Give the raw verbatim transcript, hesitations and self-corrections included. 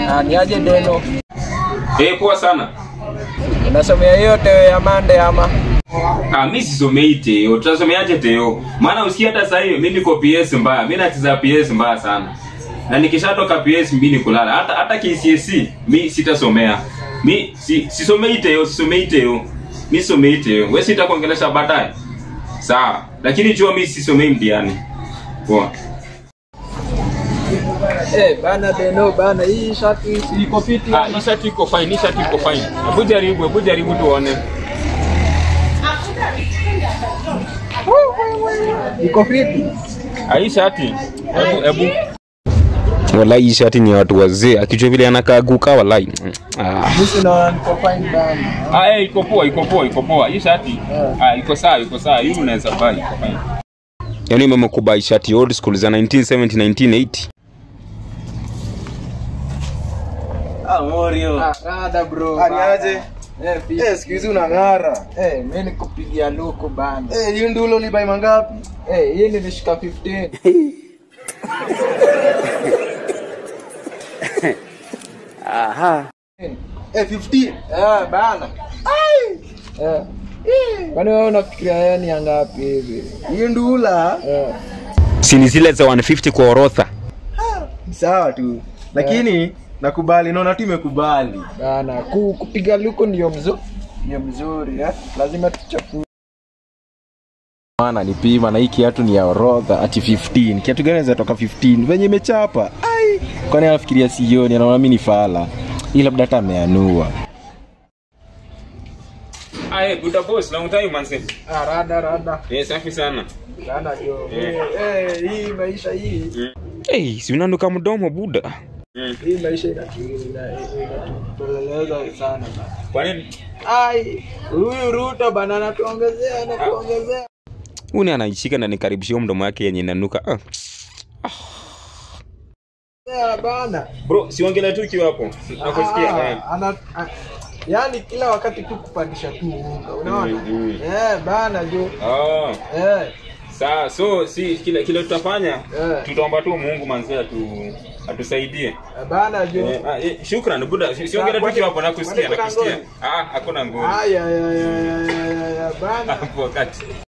Ah, ni aje Deno? Eh, poa sana. Unasomea yote ya Mande ama? Ah, mimi sisomei teo. Tutasomeaje teo? Maana usikia hata sasa hivi mimi niko P S mbaya. Mimi nacheza P S mbaya sana. Na nikishatoka P S mimi ni kulala. Hata hata K C S E mimi sitasomea. Mimi si sisomei teo, sisomei teo. Mimi somei teo. Wewe sitakuongelesha baadaye. Sawa. Lakini jua mimi sisomei mtihani. Poa. Eh, bana Deno bana, hii shati iko fiti. Ah, hii shati iko fine, hii shati iko fine. Hebu jaribu, hebu jaribu tuone. Iko fiti. Ah, hii shati. Hebu hebu Wallahi hii shati ni watu wazee. Akijua vile anakaa guka wallahi. Ah, mimi naona niko fine bana. Ah, eh, iko poa, iko poa, iko poa. Hii shati. Ah, iko sawa, iko sawa. Hii unaweza buy, iko fine. Yaani mmekubai shati old school za nineteen seventy nineteen eighty. Ah, Morio. Ah, rada bro. Ani aje? Eh, fiti. Eh, siku hizi unang'ara. Eh, mimi nikupigia luku bana. Eh, hii ndulo ulibai mangapi? Eh, hii nilishika fifteen. Aha. Eh, fifteen. Eh, bana. Ai. Eh. Kwani wewe unafikiria yeye ni ngapi hivi? Hii ndula. Eh. Si ni zile za one fifty kwa orodha. Sawa tu. Lakini nakubali, naona tu imekubali. Bana, ku, kupiga luku ndio mzuri. Ndio mzuri, eh? Lazima tuchafue. Maana nipima na hii kiatu ni ya orodha ati fifteen. Kiatu gani inaweza toka fifteen? Venye imechapa. Ai. Kwani anafikiria sioni, anaona mimi ni fala. Hii labda hata ameanua. Ah, eh, good boss, long time man. Ah, rada rada. Eh, safi sana. Rada jo. Eh. Eh, hii maisha hii. Mm. Eh, si unanuka mdomo buda. Mm. Hii maisha inatupeleleza sana bana. Kwa nini? Ai, huyu Ruto bana anatuongezea na kuongezea. Uni anaishika na nikaribishia mdomo wake yenye inanuka. Ah. Ya bana. Bro, siongele tu kiwa hapo. Nakusikia bana. Ana yani kila wakati tu kupandisha tu unga. Unaona? Mm, mm. Eh, bana jo. Oh. Eh. Sawa, so si kile kile tutafanya, Eh. tutaomba tu Mungu manzi atu atusaidie. Bana jo. Eh, ah, eh, shukrani buda. Siongele tu kiwa hapo nakusikia, nakusikia. Ah, hakuna ngoni. Aya ya ya ya ya bana. Hapo wakati.